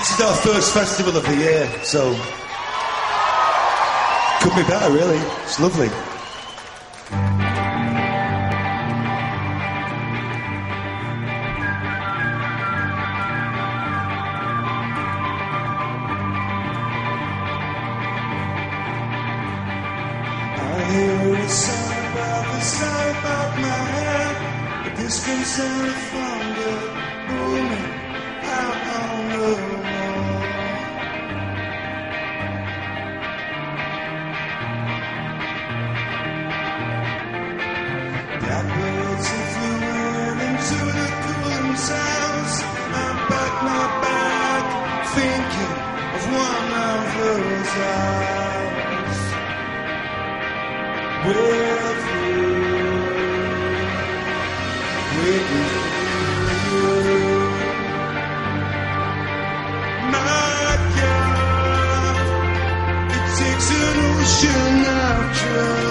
This is our first festival of the year, so could be better, really. It's lovely. I hear a sound about the sound of my head, a distant sound of thunder booming out on the wall. Blackbirds are flying into the cooling sounds. I back my back, thinking of one of those hours with you. My God, it takes an ocean of trust.